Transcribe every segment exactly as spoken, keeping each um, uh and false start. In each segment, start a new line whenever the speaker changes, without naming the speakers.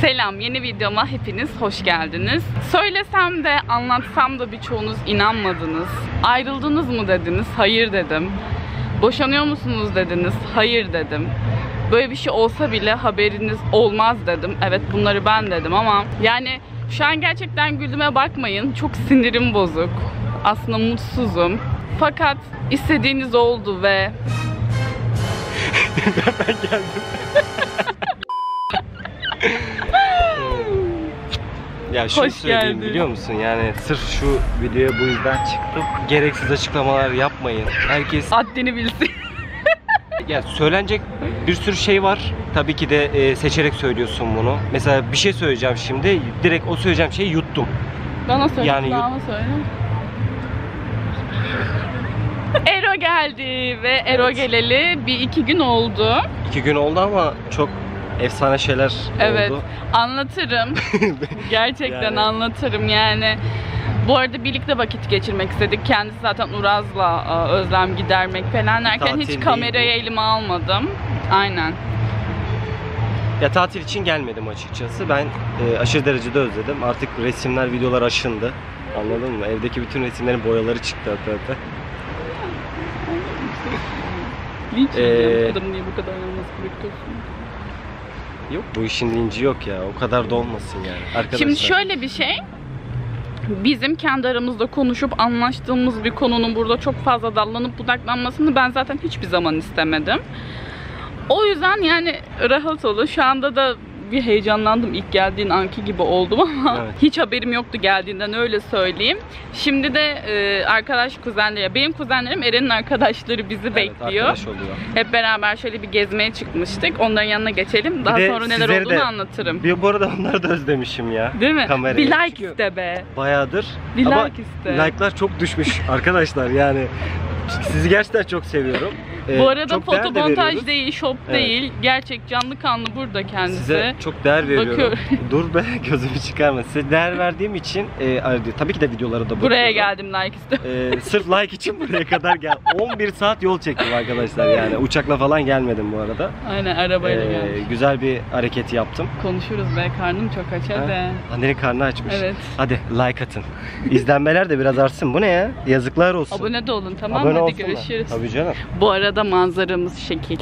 Selam, yeni videoma hepiniz hoş geldiniz. Söylesem de anlatsam da birçoğunuz inanmadınız. Ayrıldınız mı dediniz? Hayır dedim. Boşanıyor musunuz dediniz? Hayır dedim. Böyle bir şey olsa bile haberiniz olmaz dedim. Evet, bunları ben dedim ama yani şu an gerçekten güldüğüme bakmayın. Çok sinirim bozuk. Aslında mutsuzum. Fakat istediğiniz oldu ve
ben geldim. Ya şunu
Hoş
söyleyeyim
geldin.
biliyor musun? Yani sırf şu videoya bu yüzden çıktım. Gereksiz açıklamalar yapmayın. Herkes
haddini bilsin.
ya söylenecek bir sürü şey var. Tabii ki de e, seçerek söylüyorsun bunu. Mesela bir şey söyleyeceğim şimdi. Direkt o söyleyeceğim şeyi yuttum.
Bana söyle,
Yani
bana söyle. Ero geldi ve Ero geleli bir iki gün oldu.
İki gün oldu ama çok efsane şeyler
Evet,
oldu.
anlatırım. Gerçekten
Yani.
anlatırım yani. Bu arada birlikte vakit geçirmek istedik. Kendisi zaten Uraz'la özlem gidermek falan derken
Tatil
hiç
değil
kamerayı
bu.
elime almadım. Aynen.
Ya tatil için gelmedim açıkçası. Ben e, aşırı derecede özledim. Artık resimler, videolar aşındı. Anladın mı? Evdeki bütün resimlerin boyaları çıktı hatta hatta.
Linç
Ee,
ediyorum. Bu kadının niye bu kadar yalnız bırakıyorsun?
Yok, bu işin linci yok ya. O kadar da olmasın yani. Arkadaşlar.
Şimdi şöyle bir şey. Bizim kendi aramızda konuşup anlaştığımız bir konunun burada çok fazla dallanıp budaklanmasını ben zaten hiçbir zaman istemedim. O yüzden yani rahat olun. Şu anda da bir heyecanlandım. İlk geldiğin anki gibi oldum ama
Evet.
hiç haberim yoktu geldiğinden, öyle söyleyeyim. Şimdi de e, arkadaş kuzenleri, benim kuzenlerim Eren'in arkadaşları bizi
Evet,
bekliyor.
arkadaş oluyor.
Hep beraber şöyle bir gezmeye çıkmıştık. Onların yanına geçelim. Daha
Bir de
sonra neler
sizleri
olduğunu
de-
anlatırım.
Bir bu arada onları da özlemişim ya.
Değil mi?
Kamerayı.
Bir like
Çünkü
iste be.
Bayağıdır.
Bir
Ama
like iste.
like'lar çok düşmüş arkadaşlar yani. Sizi gerçekten çok seviyorum. Ee,
Bu arada
çok değer de
fotomontaj
veriyoruz.
değil, shop
Evet.
değil. Gerçek canlı kanlı burada kendisi.
Size çok değer veriyorum.
Bakıyorum.
Dur be, gözümü çıkarma. Size değer verdiğim için e, tabii ki de videolara da bakıyorum.
Buraya geldim like iste.
E, sırf like için buraya kadar gel. on bir saat yol çektim arkadaşlar yani. Uçakla falan gelmedim bu arada.
Aynen, arabayla
E,
geldim.
güzel bir hareket yaptım.
Konuşuruz be, karnım çok aç hadi.
Ha? Annenin karnı açmış.
Evet.
Hadi like atın. İzlenmeler de biraz artsın. Bu ne ya? Yazıklar olsun.
Abone de olun, tamam
Abone
hadi
olsunlar.
görüşürüz.
Tabii canım.
Bu arada manzaramız şekil.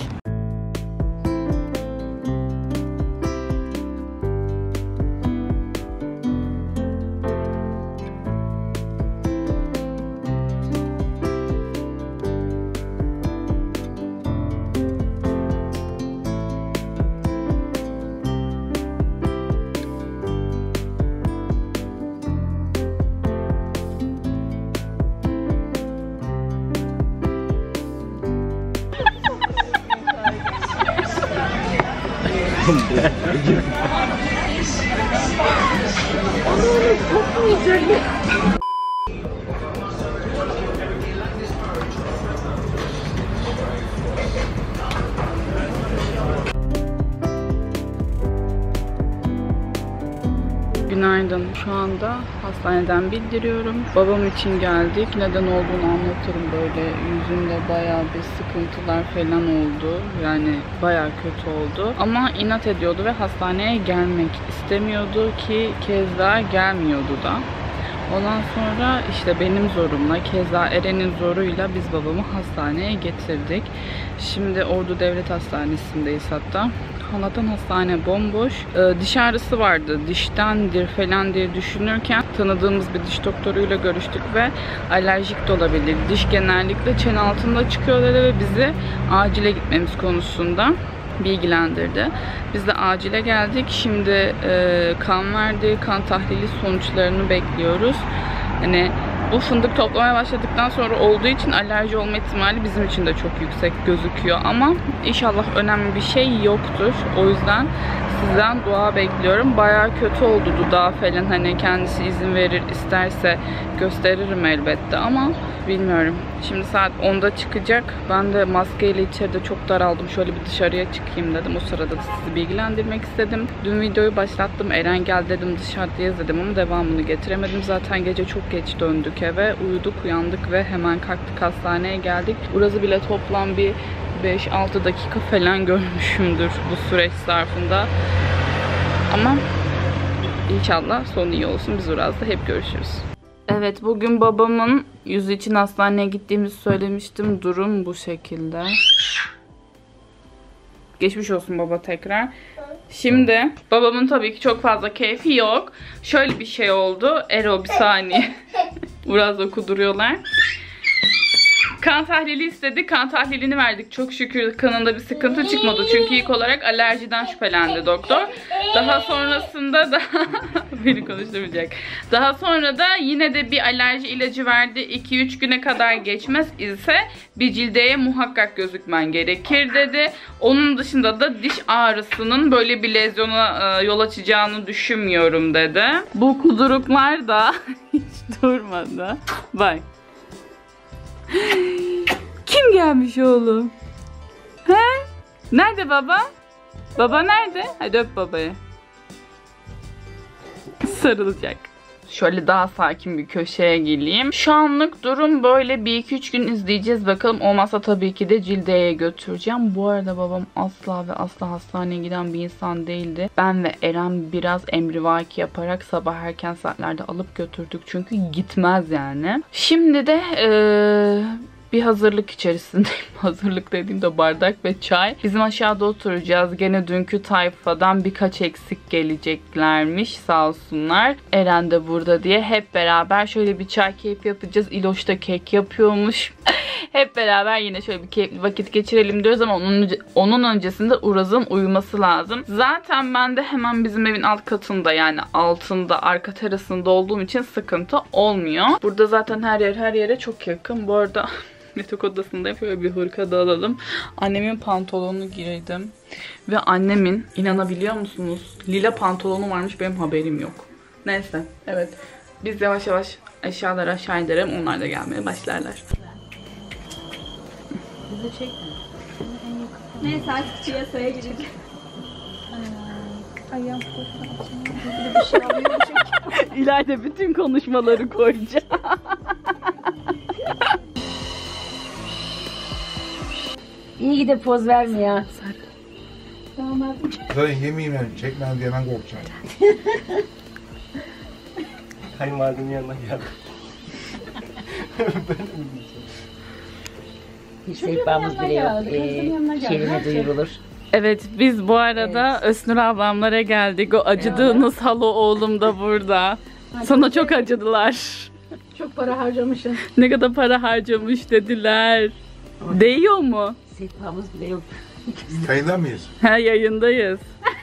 Günaydın. Şu anda hastaneden bildiriyorum. Babam için geldik. Neden olduğunu anlatırım böyle. Yüzünde bayağı bir sıkıntılar falan oldu. Yani bayağı kötü oldu. Ama inat ediyordu ve hastaneye gelmek istemiyordu ki keza gelmiyordu da. Ondan sonra işte benim zorumla, keza Eren'in zoruyla biz babamı hastaneye getirdik. Şimdi Ordu Devlet Hastanesi'ndeyiz hatta. Allah'tan hastane bomboş. Ee, diş ağrısı vardı. Diştendir falan diye düşünürken tanıdığımız bir diş doktoruyla görüştük ve alerjik de olabilir. Diş genellikle çene altında çıkıyor dedi ve bizi acile gitmemiz konusunda bilgilendirdi. Biz de acile geldik. Şimdi e, kan verdi. Kan tahlili sonuçlarını bekliyoruz. Hani bu fındık toplamaya başladıktan sonra olduğu için alerji olma ihtimali bizim için de çok yüksek gözüküyor. Ama inşallah önemli bir şey yoktur. O yüzden sizden dua bekliyorum. Bayağı kötü oldu dudağı falan. Hani kendisi izin verir, isterse gösteririm elbette ama bilmiyorum. Şimdi saat onda çıkacak. Ben de maskeyle içeride çok daraldım. Şöyle bir dışarıya çıkayım dedim. O sırada da sizi bilgilendirmek istedim. Dün videoyu başlattım. Eren gel dedim, dışarıda izledim ama devamını getiremedim. Zaten gece çok geç döndük eve. Uyuduk, uyandık ve hemen kalktık, hastaneye geldik. Uraz'ı bile toplam bir beş altı dakika falan görmüşümdür bu süreç zarfında. Ama inşallah sonu iyi olsun. Biz Uraz'da hep görüşürüz. Evet, bugün babamın yüzü için hastaneye gittiğimizi söylemiştim. Durum bu şekilde. Geçmiş olsun baba tekrar. Şimdi babamın tabii ki çok fazla keyfi yok. Şöyle bir şey oldu. Ero bir saniye. Biraz da kuduruyorlar. Kan tahlili istedi. Kan tahlilini verdik. Çok şükür kanında bir sıkıntı çıkmadı. Çünkü ilk olarak alerjiden şüphelendi doktor. Daha sonrasında da beni konuşturmayacak. Daha sonra da yine de bir alerji ilacı verdi. iki üç güne kadar geçmez ise bir cildeye muhakkak gözükmen gerekir dedi. Onun dışında da diş ağrısının böyle bir lezyona yol açacağını düşünmüyorum dedi. Bu kuduruklar da hiç durmadı. Bak. Kim gelmiş oğlum? He? Nerede baba? Baba nerede? Hadi öp babayı. Sarılacak. Şöyle daha sakin bir köşeye geleyim. Şu anlık durum böyle, bir iki üç gün izleyeceğiz bakalım. Olmazsa tabii ki de cildeye götüreceğim. Bu arada babam asla ve asla hastaneye giden bir insan değildi. Ben ve Eren biraz emrivaki yaparak sabah erken saatlerde alıp götürdük. Çünkü gitmez yani. Şimdi de ee, bir hazırlık içerisindeyim. Hazırlık dediğimde bardak ve çay. Bizim aşağıda oturacağız. Gene dünkü tayfadan birkaç eksik geleceklermiş sağ olsunlar. Eren de burada diye hep beraber şöyle bir çay keyfi yapacağız. İloş da kek yapıyormuş. Hep beraber yine şöyle bir keyifli vakit geçirelim diyoruz ama onun, onun öncesinde Uraz'ın uyuması lazım. Zaten ben de hemen bizim evin alt katında, yani altında, arka terasında olduğum için sıkıntı olmuyor. Burada zaten her yer her yere çok yakın. Bu arada yatak odasındayım. Böyle bir hırka da alalım. Annemin pantolonunu giydim. Ve annemin, inanabiliyor musunuz, lila pantolonu varmış, benim haberim yok. Neyse, evet. Biz yavaş yavaş eşyaları aşağı indirelim. Onlar da gelmeye başlarlar. Bizi çekme.
Neyse artık çiyasaya gireceğim. Ayağım bir şey alıyormuşum.
İleride bütün konuşmaları koyacağım.
İyi ki de poz verme ya.
Tamam. Zaten yemeyeyim yani. Çekmem diye ben korkacağım.
Kayınvalidemin yanına geldim.
Hiç sehpamız bile yok. Ee, Şerine duyurulur.
Evet, biz bu arada evet. Öznur ablamlara geldik. O acıdığınız evet. Halo oğlum da burada. Hadi. Sana çok acıdılar.
Çok para harcamışsın.
Ne kadar para harcamış dediler. Değiyor mu?
Sehpamız bile yok.
Yayında mıyız?
He, yayındayız.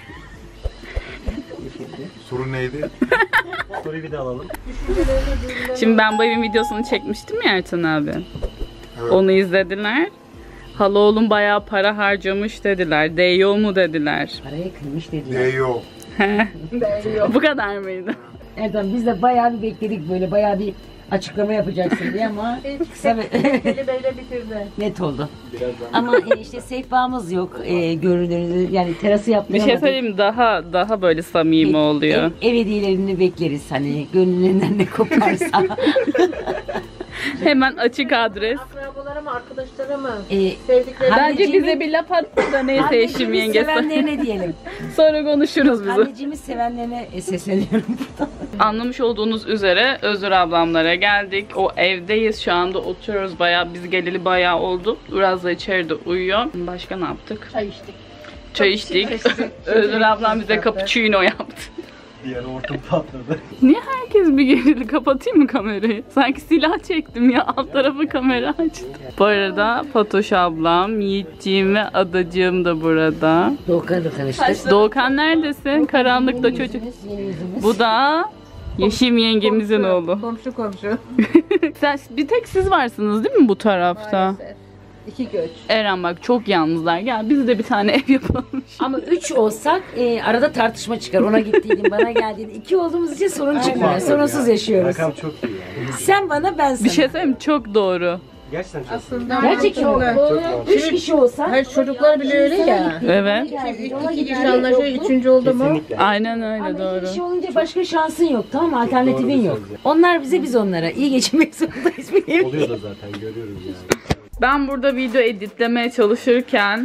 Sorun neydi?
Soruyu bir de alalım.
Şimdi ben bu evin videosunu çekmiştim ya Ertan abi. Evet. Onu izlediler. Hala oğlum bayağı para harcamış dediler. Değiyor mu dediler.
Paraya kıymış dediler.
Değiyor.
Değiyor.
Bu kadar mıydı?
Ertan biz de bayağı bir bekledik, böyle bayağı bir açıklama yapacaksın diye ama kısa ve böyle bitirdi. Net oldu. Ama e, işte sehpamız yok. E, görünürde yani terası yapmayamadık.
Bir şey söyleyeyim, daha daha böyle samimi e, oluyor.
Ev, ev hediyelerini bekleriz hani gönlünden ne koparsa.
Hemen açık adres.
Akrabalara mı, arkadaşlara mı?
Ee,
Sevdikleri.
Bence bize bir laf attı da neyse eşim yengesi.
Sevenlerine diyelim.
Sonra konuşuruz biz.
Anneciğimiz sevenlerine sesleniyorum buradan.
Anlamış olduğunuz üzere Özür ablamlara geldik. O evdeyiz şu anda, oturuyoruz bayağı. Biz geleli bayağı oldu. Biraz da içeride uyuyor. Başka ne yaptık?
Çay içtik.
Çay içtik. Özür ablam bize cappuccino yaptı.
Bir ara ortam patladı.
Niye herkes bir gerildi? Kapatayım mı kamerayı? Sanki silah çektim ya. Alt tarafı kamera açtı. Bu arada Fatoş ablam, Yiğitciğim ve Adacığım da burada.
Doğukan'la tanıştık.
Doğukan neredesin? Karanlıkta çocuk. Bu da Yeşim yengemizin
komşu,
oğlu.
Komşu komşu.
Sen, bir tek siz varsınız değil mi bu tarafta?
Maalesef. İki göç.
Eren bak çok yalnızlar. Gel biz de bir tane ev yapalım.
Ama üç olsak e, arada tartışma çıkar. Ona gittiydin, bana geldiğin. İki olduğumuz için sorun çıkmıyor. Sorunsuz yaşıyoruz.
Rakam çok iyi yani.
Sen bana, ben sana.
Bir şey söyleyeyim, çok doğru.
Gerçekten çok
Aslında
Gerçekten
çok.
Üç kişi olsa.
Hayır, çocuklar bile öyle ya.
Evet.
İki kişi anlaşıyor, üçüncü oldu mu?
Kesinlikle.
Aynen öyle,
Ama
doğru.
iki kişi olunca başka şansın yok, tamam mı? Alternatifin yok. Onlar bize, biz onlara. İyi geçinmek zorundayız.
Oluyor da zaten, görüyoruz yani.
Ben burada video editlemeye çalışırken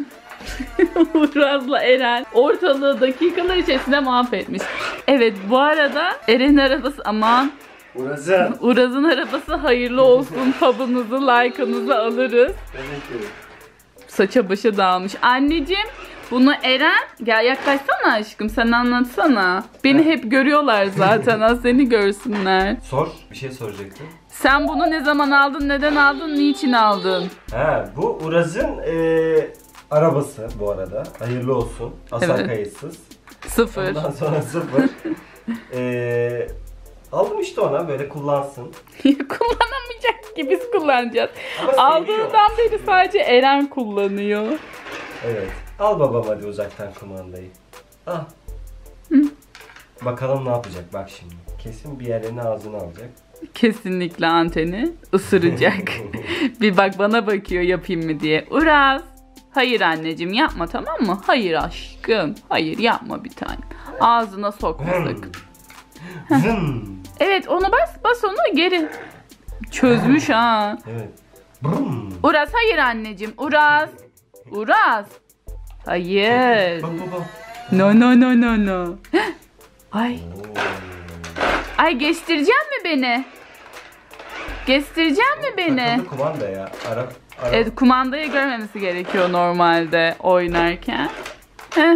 Uraz'la Eren ortalığı dakikalar içerisinde mahvetmiş. Evet, bu arada Eren'in arabası, aman
Uraz'ın.
Uraz'ın arabası hayırlı olsun. Tabınızı, like'ınızı alırız.
Evet.
Saça başa dağılmış. Anneciğim, bunu Eren, gel yaklaşsana aşkım, sen anlatsana. Beni hep görüyorlar zaten, az seni görsünler.
Sor. Bir şey soracaktım.
Sen bunu ne zaman aldın, neden aldın, niçin aldın?
Ha, bu Uraz'ın e, arabası bu arada. Hayırlı olsun. Hasar
Evet.
kayıtsız.
Sıfır.
Ondan sonra sıfır. e, aldım işte ona, böyle kullansın.
Kullanamayacak ki, biz kullanacağız.
Ama seviyor.
Aldığından beri sadece Eren kullanıyor.
Evet. Al babam hadi uzaktan kumandayı. Al. Bakalım ne yapacak bak şimdi. Kesin bir yerini ağzına alacak.
Kesinlikle anteni ısıracak. Bir bak bana bakıyor yapayım mı diye. Uraz. Hayır anneciğim yapma, tamam mı? Hayır aşkım. Hayır yapma bir tane. Ağzına sokma sakın.
Zın.
Evet, onu bas bas onu geri. Çözmüş ha.
Evet. Brum.
Uraz hayır anneciğim. Uraz. Uraz. Hayır.
Bak baba.
No no no no no. Ay.
Oo.
Ay geçtirecek mi beni? Geçtirecek mi beni?
Takıldı kumanda ya. Ara, ara.
Evet, kumandayı görmemesi gerekiyor normalde oynarken. Heh.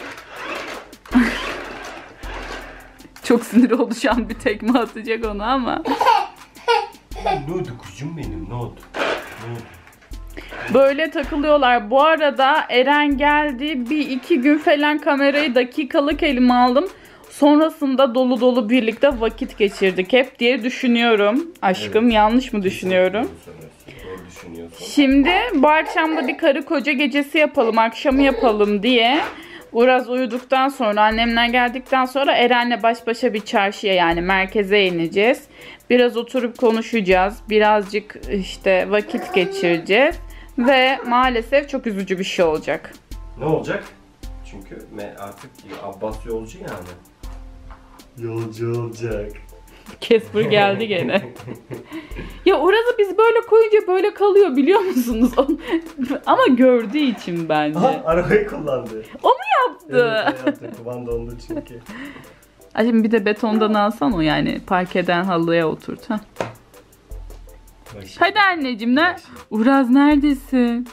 Çok sinir oldu şu an, bir tekme atacak onu ama.
Ne oldu kuzum benim, ne oldu? Ne oldu?
Böyle takılıyorlar. Bu arada Eren geldi. Bir iki gün falan kamerayı dakikalık elime aldım. Sonrasında dolu dolu birlikte vakit geçirdik hep diye düşünüyorum. Aşkım
Evet.
yanlış mı düşünüyorum?
Doğru düşünüyorsun.
Şimdi bu akşam da bir karı koca gecesi yapalım, akşamı yapalım diye. Uraz uyuduktan sonra, annemler geldikten sonra Eren'le baş başa bir çarşıya, yani merkeze ineceğiz. Biraz oturup konuşacağız. Birazcık işte vakit geçireceğiz. Ve maalesef çok üzücü bir şey olacak.
Ne olacak? Çünkü artık Abbas yolcu yani. Yolcu olacak.
Casper geldi gene. Ya Uraz'ı biz böyle koyunca böyle kalıyor, biliyor musunuz? Ama gördüğü için bence.
Aha, arabayı kullandı.
O mu yaptı?
Evet, o yaptı. Kumanda onda çünkü.
Ay şimdi bir de betondan alsan o, yani parkeden halıya oturt. Ha.
Bak şimdi.
Hadi anneciğim, ne? Uraz neredesin?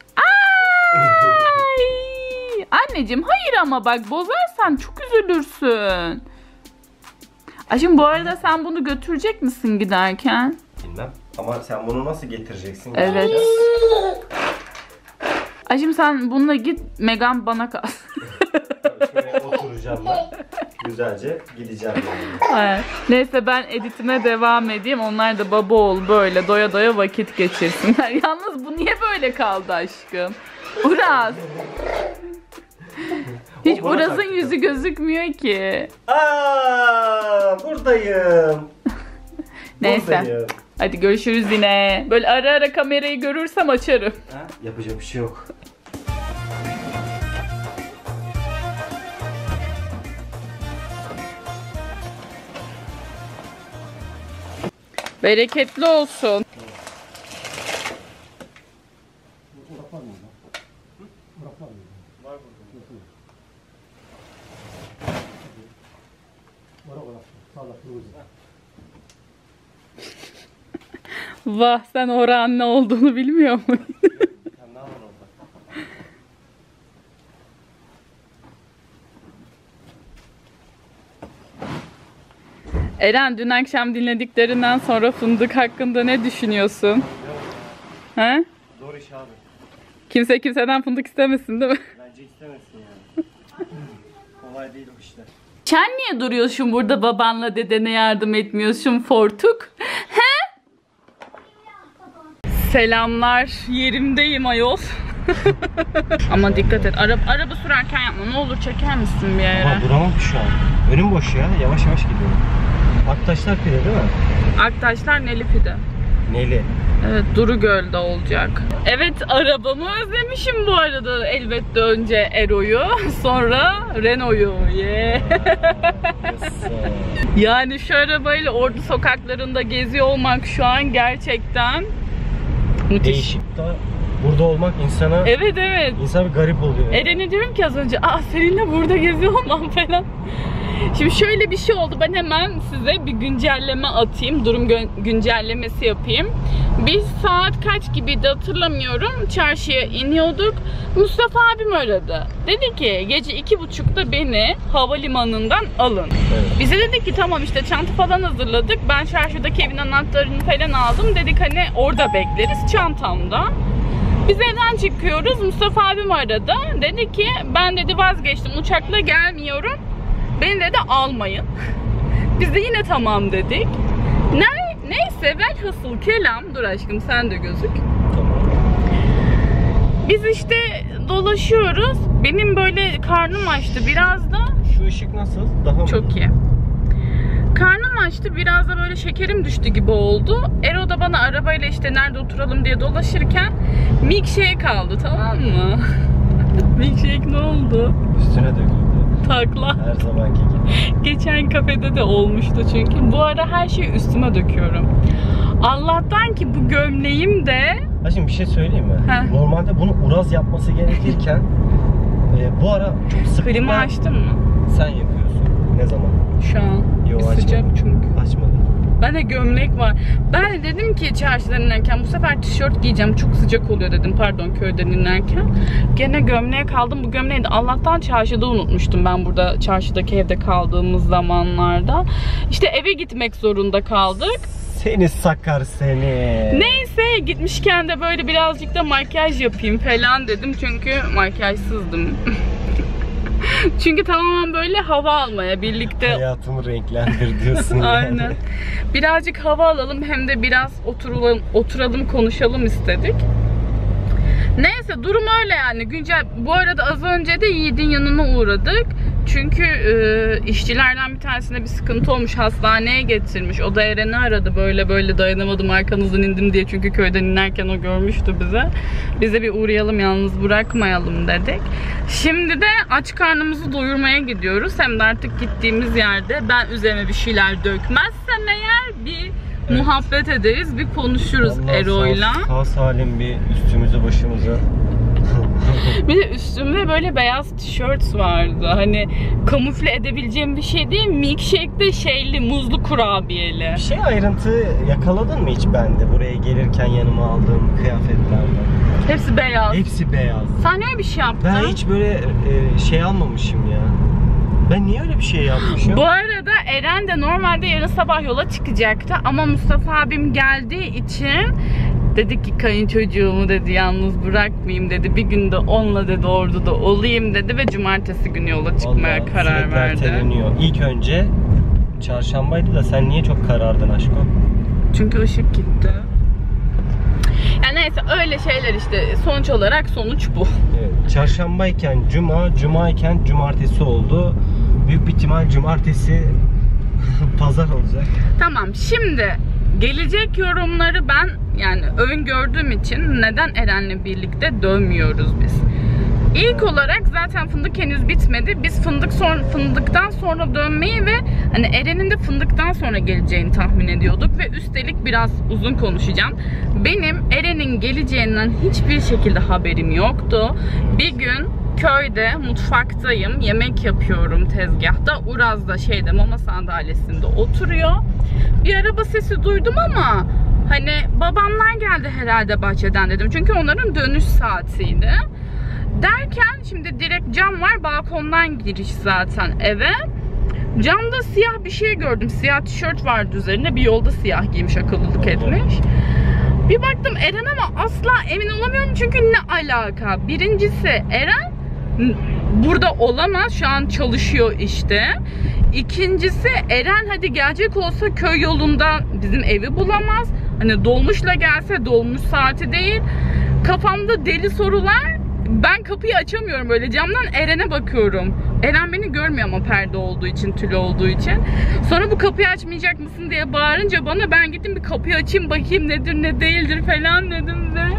Ay! Anneciğim hayır ama bak bozarsan çok üzülürsün. Ay şimdi bu arada sen bunu götürecek misin giderken?
Bilmem. Ama sen bunu nasıl getireceksin?
Evet. Ay şimdi sen bununla git, Megan bana kalsın.
Şuraya oturacağım ben. Güzelce gideceğim yani.
Evet. Neyse ben editime devam edeyim. Onlar da baba oğul böyle doya doya vakit geçirsinler. Yalnız bu niye böyle kaldı aşkım? Uraz. Hiç
O bana
Uraz'ın
taktı.
yüzü gözükmüyor ki.
Aa, buradayım.
Neyse.
Buradayım.
Hadi görüşürüz yine. Böyle ara ara kamerayı görürsem açarım.
Ha? Yapacak bir şey yok.
Bereketli olsun. Vah, sen oranın ne olduğunu bilmiyor muydun? Eren, dün akşam dinlediklerinden sonra fındık hakkında ne düşünüyorsun? He?
Zor iş abi.
Kimse kimseden fındık istemesin değil mi?
Bence istemesin yani. Kolay değil o işler.
Sen niye duruyorsun burada, babanla dedene yardım etmiyorsun Fortuk? He? Selamlar. Yerimdeyim ayol. Ama dikkat et. Araba, araba sürerken yapma. Ne olur çeker misin bir yere?
Ama duramam ki şu an. Önüm boş ya. Yavaş yavaş gidiyorum. Aktaşlar pide değil mi?
Aktaşlar Neli pide.
Neli?
Evet, Duru Göl'de olacak. Evet, arabamı özlemişim bu arada. Elbette önce Ero'yu, sonra Renault'u. Yeah. Yani şu arabayla Ordu sokaklarında geziyor olmak şu an gerçekten müthiş.
Değişik da burada olmak insana
Evet evet.
insan bir garip oluyor.
Eren'e diyorum ki az önce, aa seninle burada geziyor olmam falan. Şimdi şöyle bir şey oldu. Ben hemen size bir güncelleme atayım. Durum güncellemesi yapayım. Biz saat kaç gibiydi hatırlamıyorum. Çarşıya iniyorduk. Mustafa abim aradı. Dedi ki gece iki buçukta beni havalimanından alın.
Evet.
Bize dedik ki tamam işte çanta falan hazırladık. Ben çarşıdaki evin anahtarını falan aldım. Dedik hani orada bekleriz çantamda. Biz evden çıkıyoruz. Mustafa abim aradı. Dedi ki ben dedi vazgeçtim, uçakla gelmiyorum. Beni dedi almayın. Biz de yine tamam dedik. Ne, neyse velhasıl kelam, dur aşkım sen de gözük.
Tamam.
Biz işte dolaşıyoruz. Benim böyle karnım açtı biraz da.
Şu ışık nasıl? Daha mı?
Çok iyi. Karnım açtı, biraz da böyle şekerim düştü gibi oldu. Ero da bana arabayla işte nerede oturalım diye dolaşırken milkshake kaldı, tamam mı? Milkshake ne oldu?
Üstüne döküldü.
Takla.
Her zamanki gibi.
Geçen kafede de olmuştu çünkü. Bu ara her şeyi üstüme döküyorum. Allah'tan ki bu gömleğim de...
Ha şimdi bir şey söyleyeyim mi?
Heh.
Normalde bunu Uraz yapması gerekirken e, bu ara çok sıklıkla
Klima açtın mı?
sen yapıyorsun. Ne zaman?
Şu an.
Yo,
Sıcak
açmadım.
çünkü.
Açmadım.
Ben de gömlek var. Ben de dedim ki çarşıdan inerken bu sefer tişört giyeceğim. Çok sıcak oluyor dedim, pardon, köyden inerken. Gene gömleğe kaldım. Bu gömleği de Allah'tan çarşıda unutmuştum ben burada çarşıdaki evde kaldığımız zamanlarda. İşte eve gitmek zorunda kaldık.
Seni sakar seni.
Neyse gitmişken de böyle birazcık da makyaj yapayım falan dedim. Çünkü makyajsızdım. Çünkü tamamen böyle hava almaya birlikte.
Hayatımı renklendir diyorsun. Yani.
Aynen. Birazcık hava alalım hem de biraz oturalım, oturalım konuşalım istedik. Neyse durum öyle yani. Güncel. Bu arada az önce de Yiğit'in yanına uğradık. Çünkü e, işçilerden bir tanesine bir sıkıntı olmuş, hastaneye getirmiş. O da Eren'i aradı, böyle böyle dayanamadım arkanızdan indim diye. Çünkü köyden inerken o görmüştü bize. Bize bir uğrayalım, yalnız bırakmayalım dedik. Şimdi de aç karnımızı doyurmaya gidiyoruz. Hem de artık gittiğimiz yerde ben üzerime bir şeyler dökmezsem eğer bir evet. muhabbet ederiz, bir konuşuruz Ero'yla.
Sağ, sağ salim bir üstümüzü başımıza.
Bir de üstümde böyle beyaz tişört vardı. Hani kamufle edebileceğim bir şey değil. Milkshake'de şeyli, muzlu kurabiyeli.
Bir şey ayrıntı yakaladın mı hiç bende? Buraya gelirken yanıma aldığım kıyafetlerden.
Hepsi beyaz.
Hepsi beyaz.
Sen niye bir şey yaptın?
Ben hiç böyle e, şey almamışım ya. Ben niye öyle bir şey yapmışım?
Bu arada Eren de normalde yarın sabah yola çıkacaktı. Ama Mustafa abim geldiği için dedi ki kayınçocuğumu dedi yalnız bırakmayayım dedi. Bir günde onunla dedi orduda olayım dedi ve cumartesi günü yola çıkmaya
vallahi
karar verdi.
Erteleniyor. İlk önce çarşambaydı da sen niye çok karardın aşkım?
Çünkü ışık gitti. Yani neyse öyle şeyler işte. Sonuç olarak sonuç bu.
Evet, çarşambayken cuma, cumayken cumartesi oldu. Büyük bir ihtimal cumartesi pazar olacak.
Tamam, şimdi gelecek yorumları ben yani öngördüğüm için neden Eren'le birlikte dönmüyoruz biz? İlk olarak zaten fındık henüz bitmedi. Biz fındık sonra, fındıktan sonra dönmeyi ve hani Eren'in de fındıktan sonra geleceğini tahmin ediyorduk ve üstelik biraz uzun konuşacağım. Benim Eren'in geleceğinden hiçbir şekilde haberim yoktu. Bir gün köyde mutfaktayım, yemek yapıyorum tezgahta. Uraz da şeyde mama sandalyesinde oturuyor. Bir araba sesi duydum ama hani babamlar geldi herhalde bahçeden dedim. Çünkü onların dönüş saatiydi. Derken şimdi direkt cam var, balkondan giriş zaten eve. Camda siyah bir şey gördüm. Siyah tişört vardı üzerinde. Bir yolda siyah giymiş, akıllılık etmiş. Bir baktım Eren ama asla emin olamıyorum çünkü ne alaka? Birincisi Eren burada olamaz, şu an çalışıyor işte. İkincisi Eren hadi gelecek olsa köy yolunda bizim evi bulamaz. Hani dolmuşla gelse dolmuş saati değil. Kafamda deli sorular. Ben kapıyı açamıyorum, böyle camdan Eren'e bakıyorum. Eren beni görmüyor ama perde olduğu için, tülü olduğu için. Sonra bu kapıyı açmayacak mısın diye bağırınca bana, ben gittim bir kapıyı açayım bakayım nedir ne değildir falan dedim de.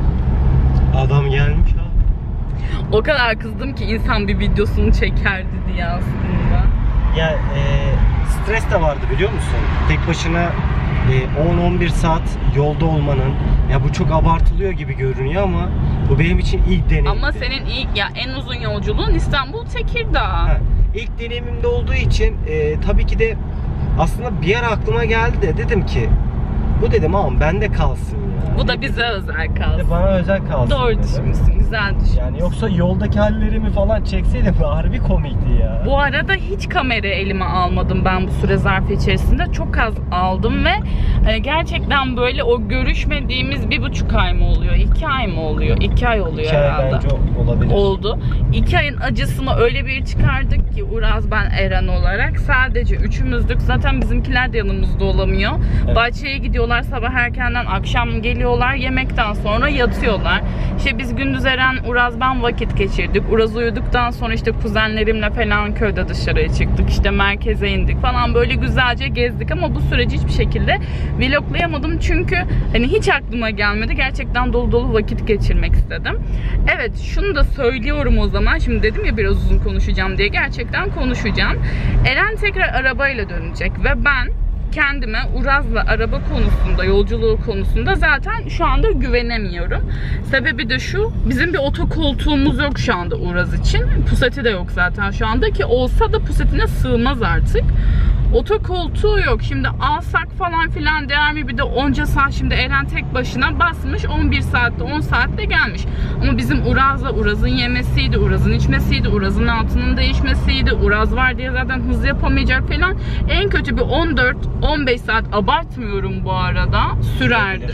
Adam gelmiş abi.
O kadar kızdım ki insan bir videosunu çekerdi diye aslında.
Ya e, stres de vardı biliyor musun? Tek başına e, on on bir saat yolda olmanın, Ya bu çok abartılıyor gibi görünüyor ama bu benim için ilk deneyim.
Ama senin ilk ya en uzun yolculuğun İstanbul Tekirdağ.
Ha, ilk deneyimimde olduğu için e, tabii ki de aslında bir ara aklıma geldi de dedim ki bu dedim ama bende kalsın ya.
Bu da bize özel kalsın.
Bana özel kalsın.
Doğru
dedim.
düşünmüşsün, güzel düşünmüşsün.
Yani yoksa yoldaki hallerimi falan çekseydim harbi komikti ya.
Bu arada hiç kamera elime almadım ben bu süre zarfı içerisinde. Çok az aldım ve hani gerçekten böyle o görüşmediğimiz bir buçuk ay mı oluyor, iki ay mı oluyor? İki ay oluyor
İki ay
herhalde.
bence olabilir.
Oldu. İki ayın acısını öyle bir çıkardık ki Uraz, ben, Eren olarak. Sadece üçümüzdük. Zaten bizimkiler de yanımızda olamıyor.
Evet.
Bahçeye gidiyorlar sabah erkenden, akşam geliyorlar. Yemekten sonra yatıyorlar. İşte biz gündüz Eren, Uraz, ben vakit geçirdik. Uraz uyuduktan sonra işte kuzenlerimle falan köyde dışarıya çıktık. İşte merkeze indik falan, böyle güzelce gezdik ama bu süreci hiçbir şekilde vloglayamadım. Çünkü hani hiç aklıma gelmedi. Gerçekten dolu dolu vakit geçirmek istedim. Evet, şunu da söylüyorum o zaman. Şimdi dedim ya biraz uzun konuşacağım diye. Gerçekten konuşacağım. Eren tekrar arabayla dönecek ve ben kendime Uraz'la araba konusunda, yolculuğu konusunda zaten şu anda güvenemiyorum. Sebebi de şu, bizim bir otokoltuğumuz yok şu anda Uraz için. Puseti de yok zaten şu anda, ki olsa da pusetine sığmaz artık. Otokoltuğu yok. Şimdi alsak falan filan değer mi? Bir de onca saat, şimdi Eren tek başına basmış. on bir saatte, on saatte gelmiş. Ama bizim Uraz'la, Uraz'ın yemesiydi, Uraz'ın içmesiydi, Uraz'ın altının değişmesiydi. Uraz var diye zaten hız yapamayacak falan. En kötü bir on dört on beş saat, abartmıyorum bu arada, sürerdi.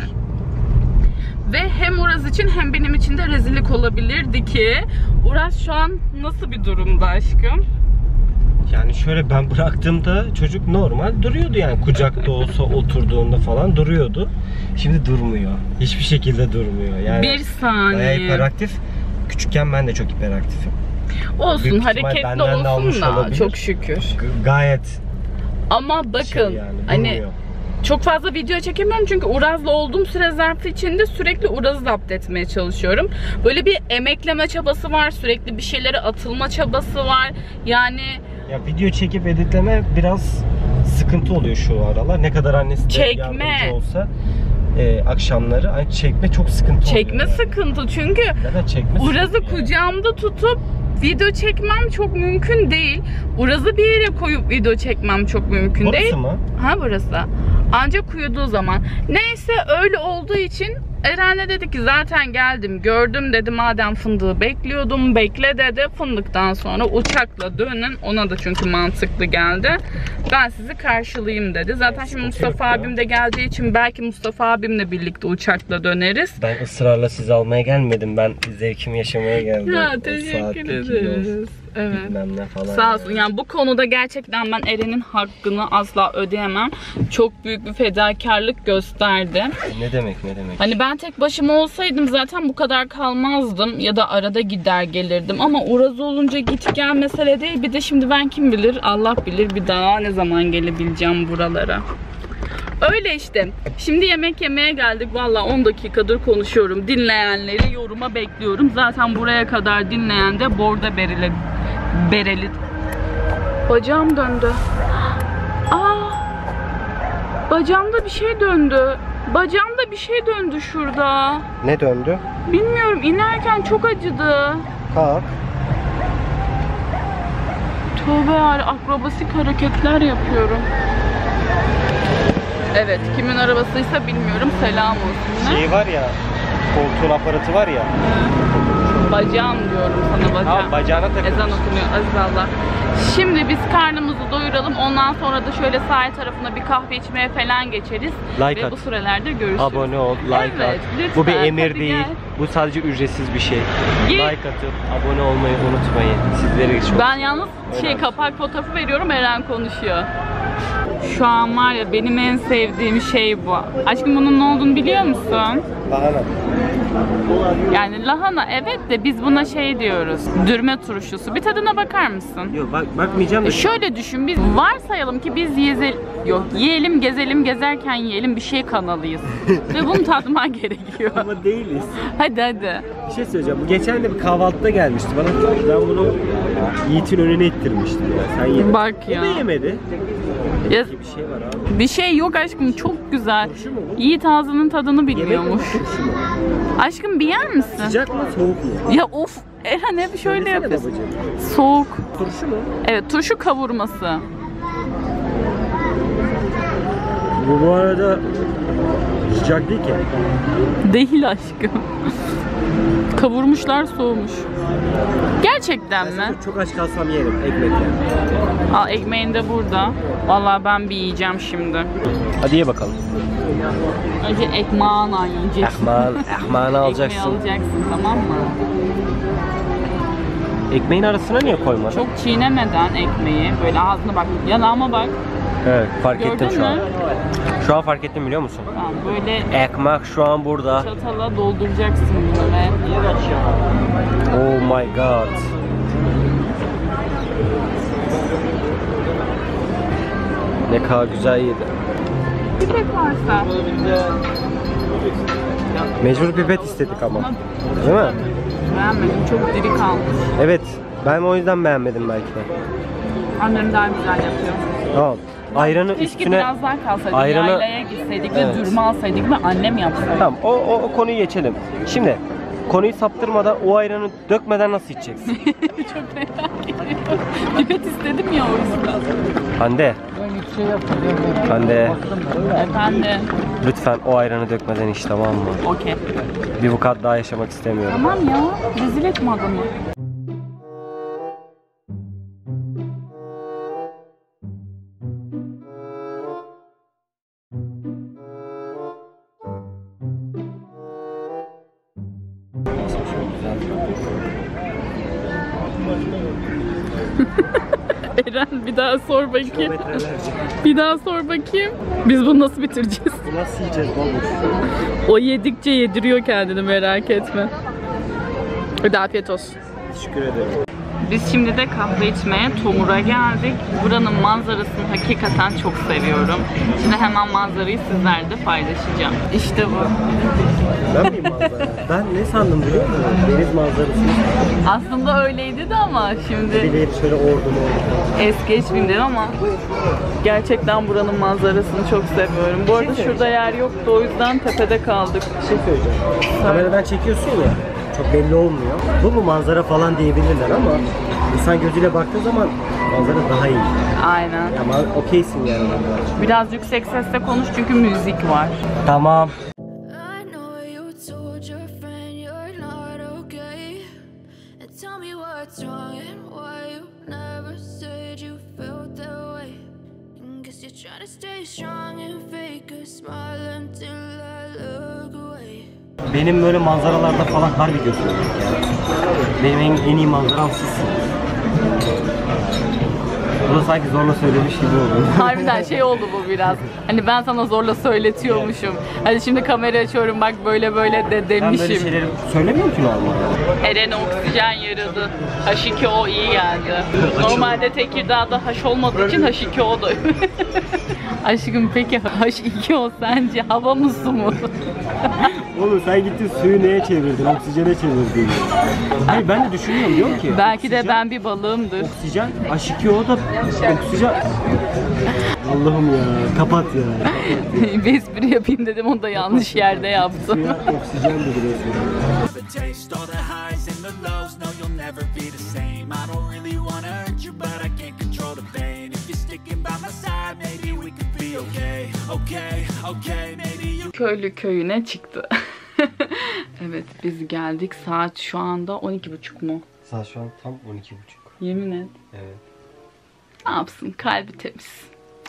Ve hem Uraz için hem benim için de rezillik olabilirdi ki. Uraz şu an nasıl bir durumda aşkım?
Yani şöyle, ben bıraktığımda çocuk normal duruyordu yani, kucakta olsa oturduğunda falan duruyordu. Şimdi durmuyor. Hiçbir şekilde durmuyor. Yani
bir saniye.
bayağı hiperaktif. Küçükken ben de çok hiperaktifim.
Olsun,
Büyük ihtimal
hareketli
benden de almış
olsun da
olabilir.
çok şükür.
G- gayet
Ama bakın
şey yani,
hani
durmuyor.
çok fazla video çekemiyorum çünkü Uraz'la olduğum süre zarfı içinde sürekli Uraz'ı zapt etmeye çalışıyorum. Böyle bir emekleme çabası var, sürekli bir şeylere atılma çabası var. Yani
Ya video çekip editleme biraz sıkıntı oluyor şu aralar. Ne kadar annesi de
Çekme.
yardımcı olsa e, akşamları hani çekme çok sıkıntı
çekme
oluyor. Yani.
sıkıntı çünkü
Neden çekme
Uraz'ı
sıkıntı yani.
kucağımda tutup video çekmem çok mümkün değil. Uraz'ı bir yere koyup video çekmem çok mümkün
Burası
değil.
mı?
Ha, burası. Ancak uyuduğu zaman. Neyse, öyle olduğu için Eren'le dedi ki zaten geldim gördüm dedi, madem fındığı bekliyordum bekle dedi, fındıktan sonra uçakla dönün, ona da çünkü mantıklı geldi, ben sizi karşılayayım dedi. Zaten şimdi Mustafa abim de geldiği için belki Mustafa abimle birlikte uçakla döneriz.
Ben ısrarla sizi almaya gelmedim, ben zevkimi yaşamaya geldim.
Ya
O
teşekkür
saatteki
ederiz.
yol,
Evet.
bilmem ne falan.
Sağ olsun. Yani bu konuda gerçekten ben Eren'in hakkını asla ödeyemem. Çok büyük bir fedakarlık gösterdi.
Ne demek ne demek.
Hani ben tek başıma olsaydım zaten bu kadar kalmazdım ya da arada gider gelirdim, ama Uraz olunca git gel mesele değil. Bir de şimdi ben kim bilir, Allah bilir bir daha ne zaman gelebileceğim buralara. Öyle işte. Şimdi yemek yemeye geldik. Vallahi on dakikadır konuşuyorum. Dinleyenleri yoruma bekliyorum. Zaten buraya kadar dinleyen de borda bereli. Bereli. Bacağım döndü. Aa! Bacağımda bir şey döndü. Bacağımda bir şey döndü şurada.
Ne döndü?
Bilmiyorum, inerken çok acıdı.
Kalk.
Tövbe ya, akrobasik hareketler yapıyorum. Evet, kimin arabasıysa bilmiyorum, selam olsun.
Şey var ya, koltuğun aparatı var ya.
Bacağım diyorum sana, bacağım.
Ha, bacağına takılmış.
Ezan okunuyor, aziz Allah. Şimdi biz karnımızı doyuralım. Ondan sonra da şöyle sahil tarafına bir kahve içmeye falan geçeriz.
Like
Ve
at.
bu sürelerde görüşürüz.
Abone ol, like
Evet,
at.
lütfen,
Bu bir emir
hadi
değil.
gel.
Bu sadece ücretsiz bir şey.
Git.
Like atıp abone olmayı unutmayın. Sizleri çok
Ben yalnız şey,
önemli.
kapak fotoğrafı veriyorum, Eren konuşuyor. Şu an var ya, benim en sevdiğim şey bu. Aşkım, bunun ne olduğunu biliyor musun?
Lahana.
Yani lahana evet de biz buna şey diyoruz, dürme turşusu. Bir tadına bakar mısın?
Yok bak, bakmayacağım da.
E şöyle düşün, biz varsayalım ki biz yezel yok yiyelim gezelim gezerken yiyelim bir şey kanalıyız. Ve bunu tatman gerekiyor.
Ama değiliz.
Hadi hadi.
Bir şey söyleyeceğim. Bu geçen de bir kahvaltıda gelmişti bana. Ben bunu Yiğit'in önüne ittirmiştim ya. Sen yedin.
Bak
O
ya.
da yemedi.
Ya,
Bir şey var abi.
bir şey yok aşkım, çok güzel.
Turşu mu bu?
Yiğit ağzının tadını
Yemek mi,
bilmiyormuş.
turşu mu?
Aşkım bir yer misin?
Sıcak mı soğuk mu?
Ya of Eren hep şöyle
Söylesene
yapıyorsun.
babacığım.
Soğuk.
Turşu mu?
Evet, turşu kavurması.
Bu bu arada sıcak değil ki.
Değil aşkım. Kavurmuşlar, soğumuş. Gerçekten mi?
Çok aç kalsam yerim ekmek yani.
Al, ekmeğin de burada. Vallahi ben bir yiyeceğim şimdi.
Hadi ye bakalım.
Önce ekmeğini yiyeceksin.
Ekmeğini, ekmeğini alacaksın.
Ekmeği alacaksın, tamam mı?
Ekmeğin arasına niye koymadın?
Çok çiğnemeden ekmeği, böyle ağzına bak, yanağıma bak.
Evet, fark
Gördün
ettim şu
mü?
an. Şu an fark ettim, biliyor musun?
Tamam, böyle
Ekmek şu an burada.
çatala dolduracaksın bunu ve
Oh my god. Ne kadar güzel yedi.
pipet varsa.
Mecbur pipet istedik ama. Değil mi?
Beğenmedim, çok diri kalmış.
Evet. Ben o yüzden beğenmedim belki de.
Annem daha güzel yapıyor.
Tamam. Ayranı
Keşke
üstüne...
biraz daha kalsaydık,
ayranı-
yaylaya gitseydik
Evet.
ve dürme alsaydık ve annem yapsaydı.
Tamam, o, o, o konuyu geçelim. Şimdi konuyu saptırmadan o ayranı dökmeden nasıl içeceksin?
Çok merak ediyorum. Pipet istedim ya o yüzden.
Hande. Hande.
Efendim.
Lütfen o ayranı dökmeden iç, tamam mı?
Okey.
Bir vukuat daha yaşamak istemiyorum.
Tamam ya. Rezil etme adamı. Eren bir daha sor bakayım.
Kilometrelerce.
Bir daha sor bakayım. Biz bunu nasıl bitireceğiz?
Bu nasıl yiyeceğiz babuş?
O yedikçe yediriyor kendini, merak etme. Hadi afiyet olsun.
Teşekkür ederim.
Biz şimdi de kahve içmeye Tomur'a geldik. Buranın manzarasını hakikaten çok seviyorum. Şimdi hemen manzarayı sizlerle paylaşacağım. İşte bu.
Ben miyim manzara? Ben ne sandım biliyor musun? Deniz manzarası.
Aslında öyleydi de ama şimdi
Bir şöyle ordu ordu.
es geçmeyeyim dedim ama gerçekten buranın manzarasını çok seviyorum. Bu arada şurada yer yoktu, o yüzden tepede kaldık.
Bir şey söyleyeceğim. Kameradan çekiyorsun ya, çok belli olmuyor. Bu mu manzara falan diyebilirler ama insan gözüyle baktığı zaman manzara daha iyi.
Aynen.
Ama okeysin yani.
Biraz yüksek sesle konuş çünkü müzik var.
Tamam.
I know you told your friend you're not okay. And tell me what's wrong and why you never said you felt that way. And guess you're trying to stay strong and fake a smile until I look away.
Benim böyle manzaralarda falan harbi gözüm yok ya. Benim en, en iyi manzaram sizsin. Bu da sanki zorla söylemiş gibi oldu.
Harbiden şey oldu bu biraz. Hani ben sana zorla söyletiyormuşum. Hadi şimdi kamera açıyorum bak böyle böyle de
Ben böyle
demişim.
şeyleri söylemiyorum ki normalde.
Eren'e oksijen yaradı. H iki O iyi geldi. Normalde Tekirdağ'da H olmadığı için H iki O da. Aşkım peki H iki O sence hava mı su mu?
Oğlum sen gittin suyu neye çevirdin? Oksijene çevirdin. Hayır ben de düşünüyorum, diyorum ki.
Belki de
oksijen-
ben bir balığımdır.
Oksijen, H iki O da oksijen. Allah'ım ya, kapat ya.
Bir espri yapayım dedim, onu da yanlış yerde yaptım.
Suya oksijen dedi resmen.
the taste, all the highs and the lows. No, you'll never be the same. I don't really wanna hurt you, but I can't control the pain. If you're sticking by my side, maybe we could be okay. Okay, okay, maybe you.
Köylü köyüne çıktı. Evet biz geldik. Saat şu anda on iki buçuk mu?
Saat şu an tam on iki buçuk.
Yemin et.
Evet.
Ne yapsın? Kalbi temiz.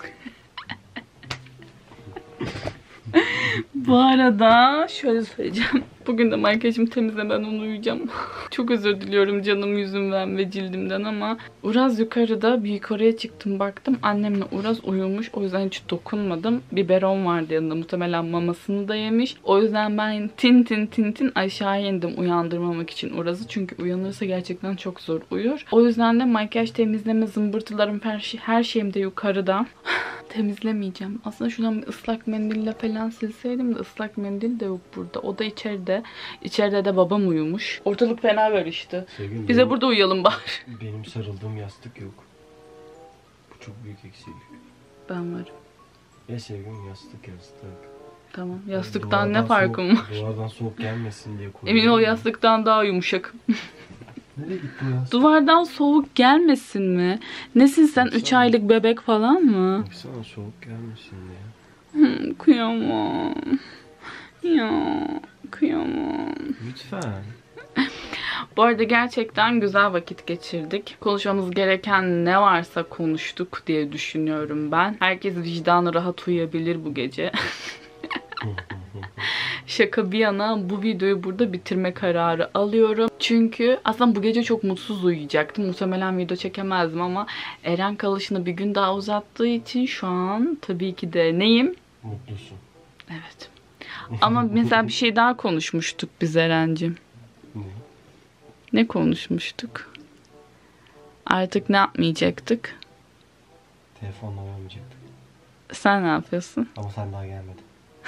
Bu arada şöyle söyleyeceğim. Bugün de makyajımı temizlemeden onu uyuyacağım. Çok özür diliyorum canım yüzümden ve cildimden ama Uraz yukarıda, bir yukarıya çıktım baktım. Annemle Uraz uyumuş. O yüzden hiç dokunmadım. Biberon vardı yanında. Muhtemelen mamasını da yemiş. O yüzden ben tin tin tin tin aşağı indim uyandırmamak için Uraz'ı. Çünkü uyanırsa gerçekten çok zor uyur. O yüzden de makyaj temizleme zımbırtılarım her, şey, her şeyim de yukarıda. Temizlemeyeceğim. Aslında şuradan bir ıslak mendille falan silseydim de ıslak mendil de yok burada. O da içeride. İçeride de babam uyumuş. Ortalık fena karıştı.
Sevgilim,
Bize
benim-
burada uyuyalım bari.
Benim sarıldığım yastık yok. Bu çok büyük eksik.
Ben varım.
Ya sevgilim yastık yastık.
Tamam. Yastıktan
Duvardan
ne farkım
soğuk,
var?
Duvardan soğuk gelmesin diye koydum.
Emin ol yastıktan daha yumuşak.
Nereye gitti o yastık?
Duvardan soğuk gelmesin mi? Nesin sen?
Baksana.
üç aylık bebek falan mı?
Baksana soğuk gelmesin diye.
Hmm, kıyamam. Ya kıyamam.
Lütfen.
Bu arada gerçekten güzel vakit geçirdik. Konuşmamız gereken ne varsa konuştuk diye düşünüyorum ben. Herkes vicdanı rahat uyuyabilir bu gece. Şaka bir yana bu videoyu burada bitirme kararı alıyorum. Çünkü aslında bu gece çok mutsuz uyuyacaktım. Muhtemelen video çekemezdim ama Eren kalışını bir gün daha uzattığı için şu an tabii ki de neyim?
Mutlusun.
Evet. Ama mesela bir şey daha konuşmuştuk biz Eren'cim.
Ne?
Ne konuşmuştuk? Artık ne yapmayacaktık?
Telefonla oynamayacaktık.
Sen ne yapıyorsun?
Ama sen daha gelmedin.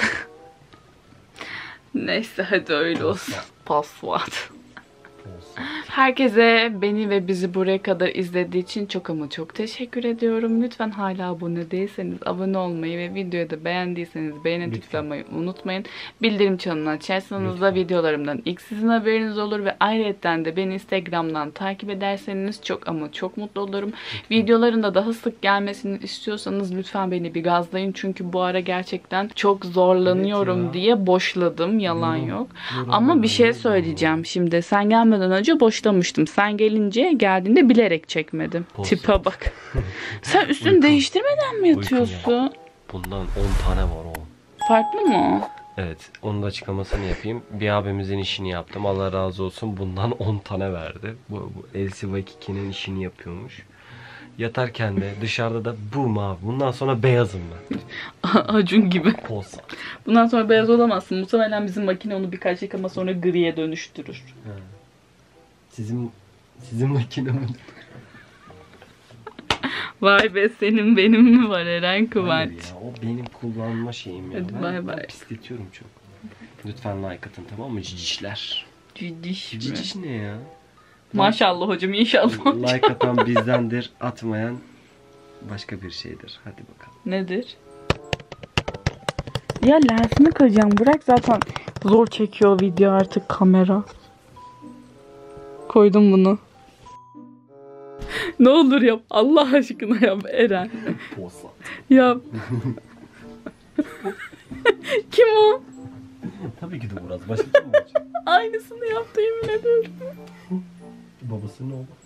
Neyse hadi öyle olsun. Password.
Olsun.
Herkese beni ve bizi buraya kadar izlediği için çok ama çok teşekkür ediyorum. Lütfen hala abone değilseniz abone olmayı ve videoyu da beğendiyseniz beğene
Lütfen.
tıklamayı unutmayın. Bildirim çanını açarsanız da
Lütfen.
videolarımdan ilk sizin haberiniz olur ve ayrıca de beni Instagram'dan takip ederseniz çok ama çok mutlu olurum. Videoların da daha sık gelmesini istiyorsanız lütfen beni bir gazlayın. Çünkü bu ara gerçekten çok zorlanıyorum
Evet ya.
diye boşladım. Yalan
Yorum.
yok.
Yorum
Ama bir
var,
şey
yorum
söyleyeceğim şimdi. Sen gelmeden önce boşlamıştım. Sen gelince geldiğinde bilerek çekmedim.
Post.
Tipe bak. Sen üstünü
Uykum.
değiştirmeden mi
Uykum
yatıyorsun?
Bundan on tane var o.
Farklı mı o?
Evet, onun da açıklamasını yapayım. Bir abimizin işini yaptım. Allah razı olsun. Bundan on tane verdi. Bu, bu Elsie Wakiki'nin işini yapıyormuş. Yatarken de dışarıda da bu mavi. Bundan sonra beyazım ben.
Acun gibi.
Posa.
Bundan sonra beyaz olamazsın. Muhtemelen bizim makine onu birkaç yıkama sonra griye dönüştürür.
Ha. Sizin sizin makine mi?
Vay be senin benim mi var Eren
Hayır
Kıvanç?
ya, o benim kullanma şeyim ya.
Hadi
ben,
bay
ben
bay.
pisletiyorum çok. Lütfen like atın, tamam mı cicişler?
Cidiş mi?
Ciciş ne ya?
Maşallah hocam inşallah hocam.
Like atan bizdendir, atmayan başka bir şeydir. Hadi bakalım.
Nedir? Ya lensini kıracağım. Bırak zaten zor çekiyor video artık kamera. Koydum bunu. Ne olur yap. Allah aşkına yap Eren.
Posa.
Yap. Kim o?
Tabii ki de Uraz. Başka kim olacak?
Aynısını yaptı yemin ediyorum.
Babasının oğlu.